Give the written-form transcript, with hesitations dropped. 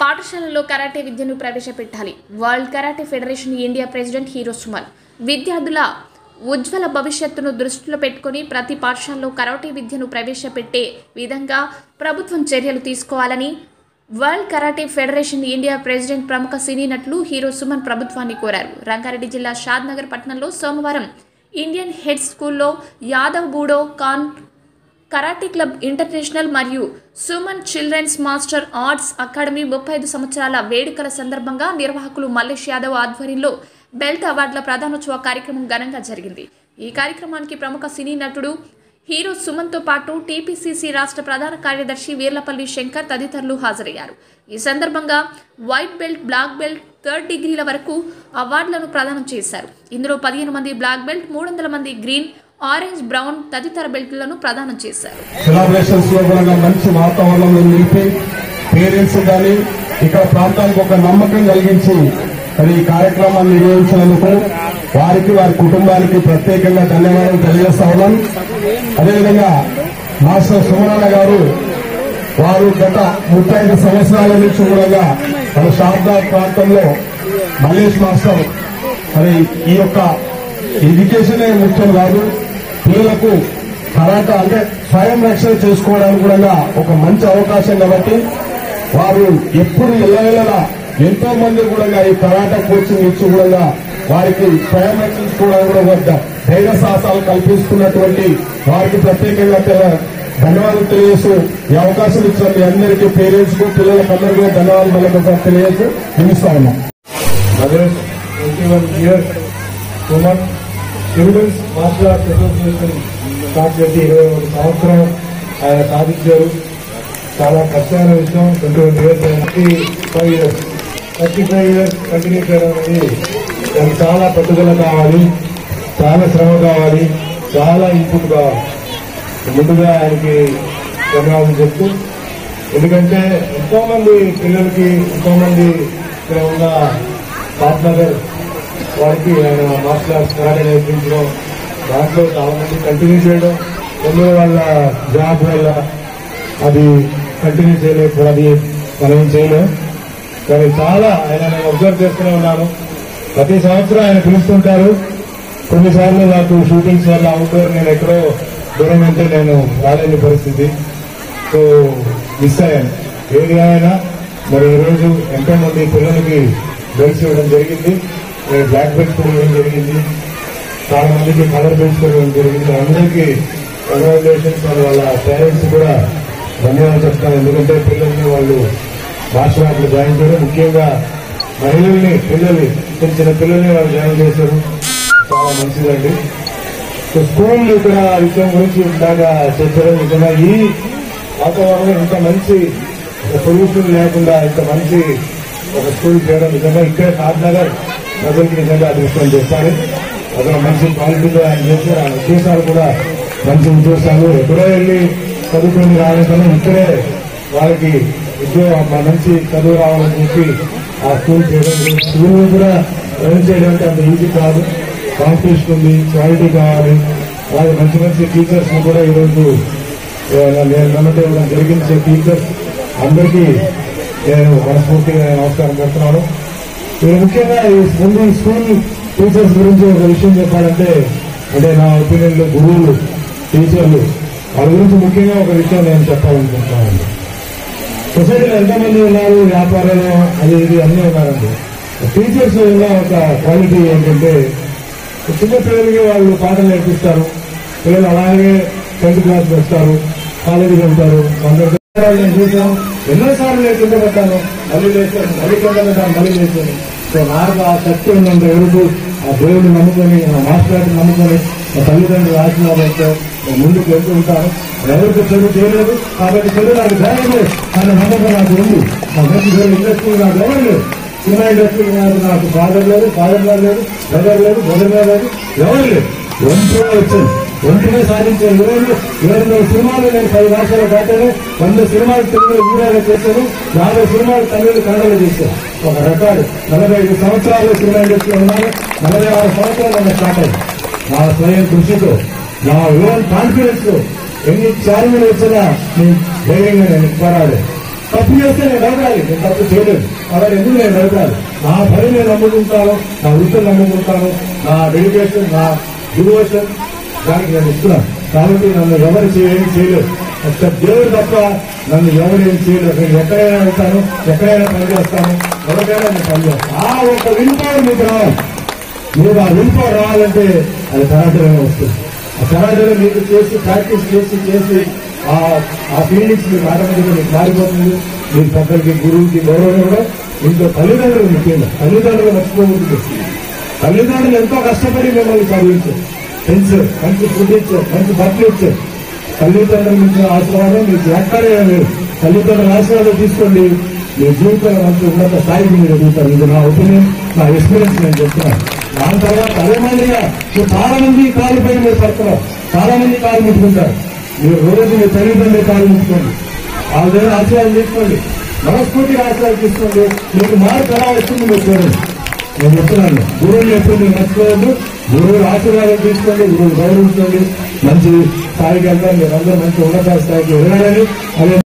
పాఠశాలల్లో కరాటే విద్యను ప్రవేశపెట్టాలి. World karate federation India president hero Suman. విద్యార్థుల ఉజ్వల భవిష్యత్తును దృష్టిలో పెట్టుకుని ప్రతి పాఠశాలలో కరాటే విద్యను ప్రవేశపెట్టే విధంగా ప్రభుత్వం చర్యలు తీసుకోవాలని world karate federation India president ప్రముఖ సినీ నటులు హీరో సుమన్ ప్రభుత్వాన్ని కోరారు. రంగారెడ్డి జిల్లా షాద్నగర్ పట్టణంలో సోమవారం ఇండియన్ హెడ్ స్కూల్లో Yadav Budokan karate club international మరియు Suman children's master arts academy 35 సంవత్సరాల వేడుకల సందర్భంగా నిర్వాహకులు మల్లేష్ యాదవ్ ఆధ్వర్యంలో బెల్ట్ అవార్డుల ప్రదానోత్సవ కార్యక్రమం ఘనంగా జరిగింది. ఈ కార్యక్రమానికి ప్రముఖ సినీ నటుడు హీరో సుమన్తో పాటు టీపీసీసీ రాష్ట్ర ప్రధాన కార్యదర్శి వీర్లపల్లి శంకర్ తదితరులు హాజరయ్యారు. ఈ సందర్భంగా white belt, black belt, 3rd డిగ్రీల వరకు అవార్డులను ప్రదానం చేశారు. ఇందులో 15 మంది బ్లాక్ బెల్ట్, 300 మంది గ్రీన్, ఆరెంజ్, బ్రౌన్ తదితర బెల్ట్లను ప్రదానం చేశారు. సెలబ్రేషన్స్ లో కూడా మంచి వాతావరణంలో నిలిపి పేరెంట్స్ కానీ ఇక్కడ ప్రాంతానికి ఒక నమ్మకం కలిగించి మరి ఈ కార్యక్రమాన్ని నిర్వహించినందుకు వారికి వారి కుటుంబానికి ప్రత్యేకంగా ధన్యవాదాలు తెలియజేస్తా ఉన్నాను. అదేవిధంగా మాస్టర్ సుమరన్న గారు వారు గత 35 సంవత్సరాల నుంచి కూడా మన షాద్నగర్ ప్రాంతంలో మల్లేష్ మాస్టర్ మరి ఈ యొక్క ఎడ్యుకేషన్ ముఖ్యం కాదు, పిల్లలకు కరాటే అంటే స్వయం రక్షణ చేసుకోవడానికి కూడా ఒక మంచి అవకాశం కాబట్టి వారు ఎప్పుడు ఎల్లవేళలా ఎంతో మంది కూడా ఈ కరాటే కోచింగ్ ఇచ్చి కూడా వారికి స్వయం రక్షించుకోవడానికి కూడా ధైర్య సాహసాలు కల్పిస్తున్నటువంటి వారికి ప్రత్యేకంగా ధన్యవాదాలు తెలియజేస్తూ ఈ అవకాశం ఇచ్చిన మీ అందరికీ పేరెంట్స్ కు పిల్లలకు అందరికీ ధన్యవాదాలు మళ్ళీ తెలియజేస్తూ నిలుస్తా ఉన్నాం. Suman children's martial arts association start చేసి 21 సంవత్సరం ఆయన సాధించారు. చాలా కష్టమైన విషయం. 21 years 35 years కంటిన్యూ చేయడం అనేది దానికి చాలా పట్టుదల కావాలి, చాలా శ్రమ కావాలి, చాలా ఇన్పుట్ కావాలి. ముందుగా ఆయనకి ధన్యవాదాలు చెప్తూ, ఎందుకంటే ఎంతో మంది పిల్లలకి ఎంతో మంది ఇక్కడ ఉన్న షాద్నగర్ వారికి ఆయన మార్షల్ ఆర్ట్స్ కరాటే నేర్పించడం, దాంట్లో చాలా మంది కంటిన్యూ చేయడం, కొందరు వాళ్ళ జాబ్ వల్ల అది కంటిన్యూ చేయలేకపోవడం, అది మనం చేయలేం. కానీ చాలా ఆయన నేను అబ్జర్వ్ చేస్తూనే ఉన్నాను. ప్రతి సంవత్సరం ఆయన పిలుస్తుంటారు. కొన్నిసార్లు నాకు షూటింగ్స్ వల్ల అవుట్డోర్ నేను ఎక్కడో దూరం అంటే నేను రాలేని పరిస్థితి, సో మిస్ అయ్యాను. ఏది అయినా మరి ఈరోజు ఎంతో మంది పిల్లలకి బెల్ట్స్ ఇవ్వడం జరిగింది, బ్లాక్ బెల్ట్స్ కూడా ఇవ్వడం జరిగింది, చాలా మందికి కలర్ బెల్ట్స్ కూడా ఇవ్వడం జరిగింది. అందరికీ కంగ్రాచులేషన్స్. వాళ్ళ పేరెంట్స్ కూడా ధన్యవాదాలు చెప్తాను. ఎందుకంటే పిల్లల్ని వాళ్ళు మార్షల్ ఆర్ట్లు జాయిన్ చేయడం, ముఖ్యంగా మహిళల్ని చిన్న పిల్లల్ని వాళ్ళు జాయిన్ చేశారు, చాలా మంచిదండి. సో స్కూల్ ఇక్కడ విషయం గురించి బాగా చెప్పారు. నిజంగా ఈ వాతావరణం ఇంత మంచి పొల్యూషన్ లేకుండా ఇంత మంచి ఒక స్కూల్ చేయడం నిజంగా ఇక్కడ షాద్నగర్ ప్రజలకి నిజంగా అదృష్టం చెప్పాలి. అక్కడ మంచి క్వాలిటీతో ఆయన చేశారు. ఆయన ఉద్దేశాలు కూడా మంచి ఉద్దేశాలు. ఎక్కడో వెళ్ళి చదువుకుని రావాలంటే ఇక్కడే వాళ్ళకి మంచి చదువు రావాలని చెప్పి ఆ స్కూల్ చేయడం. స్కూల్ కూడా రన్ చేయడం అంటే అంత ఈజీ కాదు, కాంపిటీషన్ ఉంది, క్వాలిటీ కావాలి. అలాగే మంచి మంచి టీచర్స్ ని కూడా ఈరోజు నేను నమ్మకం ఇవ్వడం జరిగింది. టీచర్స్ అందరికీ నేను మనస్ఫూర్తిగా నమస్కారం పెడుతున్నాను. మీరు ముఖ్యంగా ముందు ఈ స్కూల్ టీచర్స్ గురించి ఒక విషయం చెప్పాలంటే, అంటే నా ఒపీనియన్ లో గురువులు, టీచర్లు వాళ్ళ గురించి ముఖ్యంగా ఒక విషయం నేను చెప్పాలనుకుంటున్నానండి. సొసైటీలో ఎంతమంది ఉన్నారు, వ్యాపారాలు అది ఇది అన్నీ ఉన్నారండి. టీచర్స్ ఉన్న ఒక క్వాలిటీ ఏంటంటే, చిన్న పిల్లలకి వాళ్ళు పాఠం నేర్పిస్తారు. పిల్లలు అలాగే 10th class వస్తారు, కాలేజీకి వెళ్తారు. నేను చూసాను, ఎన్నోసార్లు నేను కింద పెట్టాను, మళ్ళీ లేచాను, మళ్ళీ కింద పెట్టాను, మళ్ళీ లేచాను. సో నాకు ఆ శక్తి ఉందంటే ఎవరికి ఆ దేవుడిని నమ్ముకొని, ఆ మాస్టర్ గారిని నమ్ముకొని, మా తల్లిదండ్రులు ఆశీర్వాదంతో ముందుకు వెళ్తూ ఉంటాను. ఎవరికి చదువు చేయలేదు కాబట్టి చదువు నాకు ధైర్యం లేదు, కానీ నమ్మకం నాకు ఉంది. మా మంచి ఇండస్ట్రీ నాకు ఎవరు లేదు. సినిమా ఇండస్ట్రీ నాకు ఫాదర్ లేదు, ఫాదర్ గారు లేదు, బ్రదర్ లేదు, బ్రదర్ గారు లేదు, ఎవరు లేదు. ఒంటిగా వచ్చాను, ఒంటిగా సాధించాను. 20 సినిమాలు నేను 10 భాషలు దాటాను, 100 సినిమాలు తెలుగులో హీరోగా చేశాను, 50 సినిమాలు తమిళ కన్నడలో చేశాను. ఒక రికార్డు. 45 సంవత్సరాలు సినిమా ఇండస్ట్రీలో ఉన్నాను. 46 సంవత్సరాలు నేను స్టార్ట్ అయ్యాను. నా స్వయం కృషితో, నా ఓన్ కాన్ఫిడెన్స్ తో ఎన్ని ఛాలెంజ్లు వచ్చినా నేను ధైర్యంగా నేను పోరాడాను. తప్పు చేస్తే నేను భయపడాలి, నేను తప్పు చేయలేదు కాబట్టి ఎందుకు నేను భయపడాలి? నా పని నేను నమ్ముకుంటాను, నా వృత్తిని నమ్ముకుంటాను, నా డెడికేషన్, నా డివోషన్ దానికి నేను ఇస్తున్నాను. కాబట్టి నన్ను ఎవరు ఏం చేయలేదు, ఎక్సెప్ట్ దేవుడు తప్ప నన్ను ఎవరు ఏం చేయలేదు. నేను ఎక్కడైనా వెళ్తాను, ఎక్కడైనా పనిచేస్తాను, ఎవరికైనా నేను పనిచేస్తాను. ఆ ఒక విలుపవర్ మీకు రావాలి. మీరు ఆ విలుపవర్ రావాలంటే అది కరాటేలోనే వస్తుంది. ఆ కరాటేలో మీకు చేసి ప్రాక్టీస్ చేసి ఆ ఫీలింగ్స్ మీకు ఆటోమేటిక్గా మీకు మారిపోతుంది. మీ పెద్దలకి, గురువుకి గౌరవం కూడా. ఇంట్లో తల్లిదండ్రులు ముఖ్యంగా తల్లిదండ్రులు మర్చిపోకూడదు. తల్లిదండ్రులు ఎంతో కష్టపడి మిమ్మల్ని చదివించారు, పెంచారు, మంచి ఫుడ్ ఇచ్చారు, మంచి బట్టలు ఇచ్చారు. తల్లిదండ్రుల నుంచి ఆశీర్వాదం మీకు ఎక్కడే లేదు. తల్లిదండ్రుల ఆశీర్వాదం తీసుకోండి, మీ జీవితంలో మంచి ఉన్నత స్థాయికి మీరు ఎదుగుతారు. ఇది నా ఒపీనియన్, నా ఎక్స్పీరియన్స్ నేను చెప్తున్నాను. దాని తర్వాత అదే మాదిరిగా మీరు చాలా మంది కాలు పైన మీరు పడుతున్నారు, చాలా మంది కాలు ముట్టుకుంటారు. మీరు రోజు మీ తల్లిదండ్రులు కాలు ముట్టుకోండి, వాళ్ళ దగ్గర ఆశీర్వాదం తీసుకోండి, మనస్ఫూర్తిగా ఆశీర్వాదం తీసుకోండి. మీకు మార్పు ఎలా వస్తుంది మీరు చూడండి. నేను చెప్తున్నాను, గురువుని ఎప్పుడు మీరు మర్చిపోవద్దు. గురువులు ఆశీర్వాదం తీసుకోండి, గురువులు గౌరవించండి, మంచి స్థాయికి వెళ్తారు. మీరు అందరూ మంచి ఉన్నత స్థాయికి వెళ్ళాలని. అదే